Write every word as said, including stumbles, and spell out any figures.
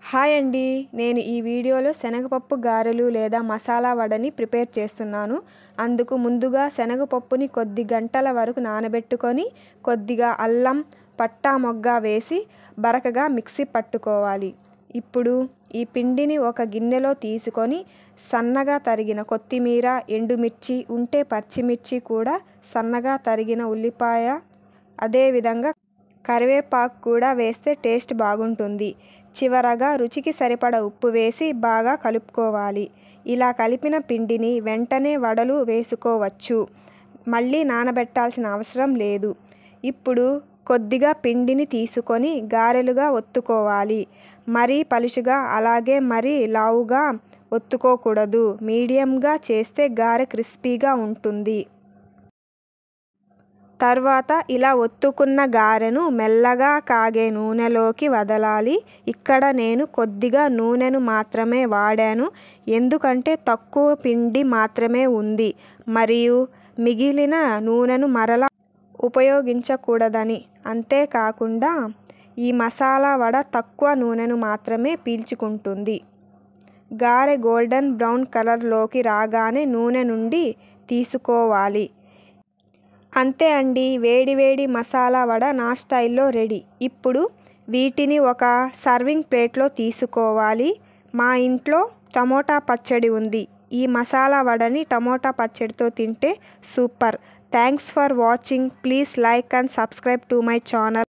Hi అండి, నేను ఈ వీడియోలో శనగపప్పు గారెలు లేదా మసాలా వడని ప్రిపేర్ చేస్తున్నాను. అందుకు ముందుగా శనగపప్పుని కొద్ది గంటల వరకు నానబెట్టుకొని కొద్దిగా అల్లం, పట్టా మొగ్గ వేసి బరకగా మిక్సీ పట్టుకోవాలి. ఇప్పుడు ఈ పిండిని ఒక గిన్నెలో తీసుకొని సన్నగా తరిగిన కొత్తిమీర, ఎండుమిర్చి ఉంటే పచ్చిమిర్చి కూడా, సన్నగా తరిగిన ఉల్లిపాయ, అదేవిధంగా కరివేపాకు కూడా వేస్తే టేస్ట్ బాగుంటుంది. చివరగా రుచికి సరిపడ ఉప్పు వేసి బాగా కలుపుకోవాలి. ఇలా కలిపిన పిండిని వెంటనే వడలు వేసుకోవచ్చు. మళ్ళీ నానబెట్టాల్సిన అవసరం లేదు. ఇప్పుడు కొద్దిగా పిండిని తీసుకొని గారెలుగా ఒత్తుకోవాలి. మరీ పలుచగా అలాగే మరీ లావుగా ఒత్తుకోకూడదు. మీడియంగా చేస్తే గారె క్రిస్పీగా ఉంటుంది. తర్వాత ఇలా ఒత్తుకున్న గారెను మెల్లగా కాగే నూనెలోకి వదలాలి. ఇక్కడ నేను కొద్దిగా నూనెను మాత్రమే వాడాను, ఎందుకంటే తక్కువ పిండి మాత్రమే ఉంది మరియు మిగిలిన నూనెను మరలా ఉపయోగించకూడదని. అంతేకాకుండా ఈ మసాలా వడ తక్కువ నూనెను మాత్రమే పీల్చుకుంటుంది. గారె గోల్డెన్ బ్రౌన్ కలర్లోకి రాగానే నూనె నుండి తీసుకోవాలి. అంతే అండి, వేడి వేడి మసాలా వడ నా స్టైల్లో రెడీ. ఇప్పుడు వీటిని ఒక సర్వింగ్ ప్లేట్లో తీసుకోవాలి. మా ఇంట్లో టమోటా పచ్చడి ఉంది. ఈ మసాలా వడని టమోటా పచ్చడితో తింటే super. Thanks for watching. Please like and subscribe to my channel.